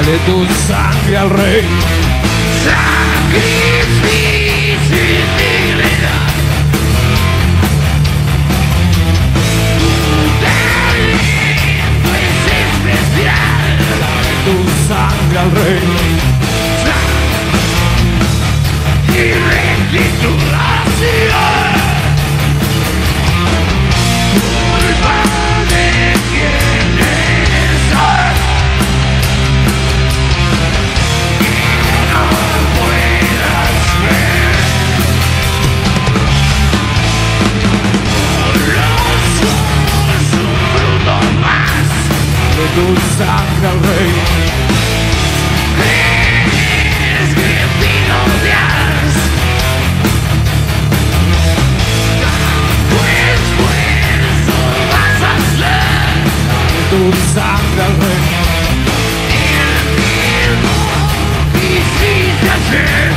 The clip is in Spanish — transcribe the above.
Dale tu sangre al rey. Sacrificio y dignidad. Tu talento es especial. Dale tu sangre al rey. Y rectitud hacia culpa de quien eres. Tu sangre al rey. Es que te odias. Pues vas a ser Tu sangre al rey. el mismo que hiciste ayer.